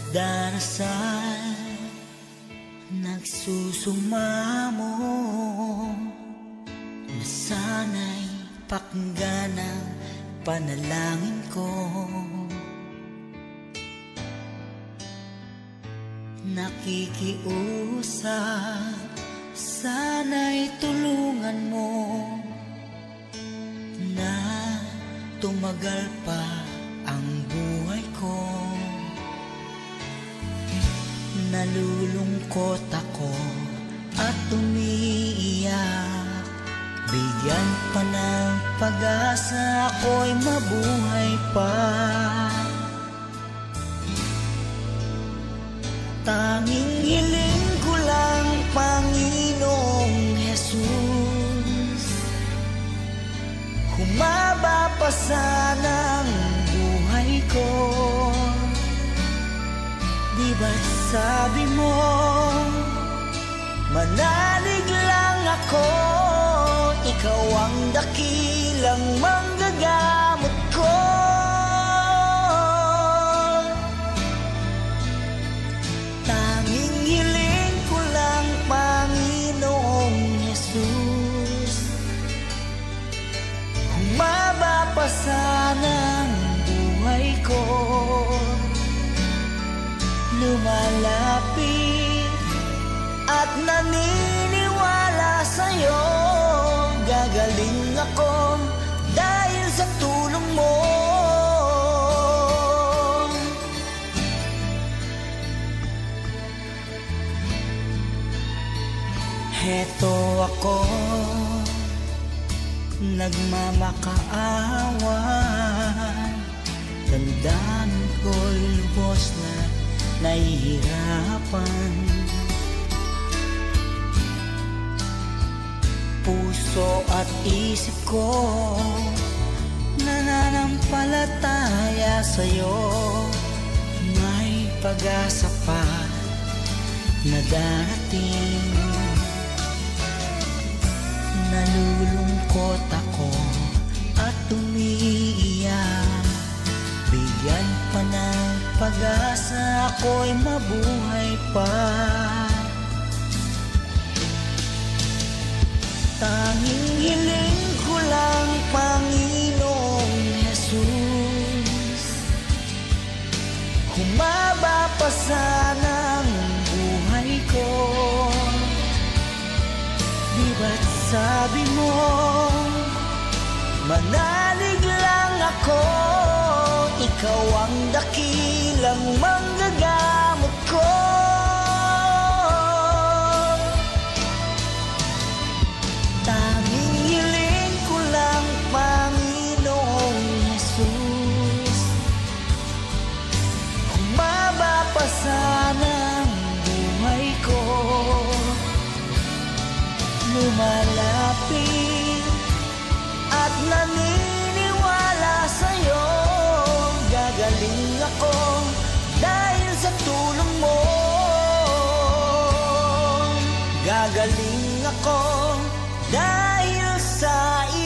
darasal, nagsusumamo na sana'y pakinggan ang panalangin ko. Nakikiusap, sana'y tulungan mo na tumagal pa ang buhay ko. Nalulungkot ako at umiiyak, bigyan pa ng pag-asa, ako'y mabuhay pa. Tanging hiling ko lang, Panginoong Jesus, humaba pa sana ang buhay ko. Di ba't sabi mo, manalig lang ako, ikaw ang dakilang manggagamot ko. Tanging hiling ko lang, Panginoong Jesus, humaba pa sana ang buhay ko. Lumalapit at naniniwala sa'yo, gagaling ako dahil sa tulong mo. Heto ako, nagmamakaawan, tandaan ko'y lubos na nahihirapan. Puso at isip ko nananampalataya sa'yo, may pag-asa pa na darating. Nalulungkot ako at umiiyak, bigyan pa ng pag-asa, ako'y mabuhay pa. Tanging hiling ko lang, Panginoong Jesus, humaba pa sana ang buhay ko. Di ba't sabi mo, manalig lang ako, ikaw ang dakilang manggagamot ko. Tanging hiling ko lang, Panginoong Jesus, humaba pa sana ang buhay ko. Lumalapit at naniniwala sa'yo, gagaling ako dahil sa tulong mo. Gagaling ako dahil sa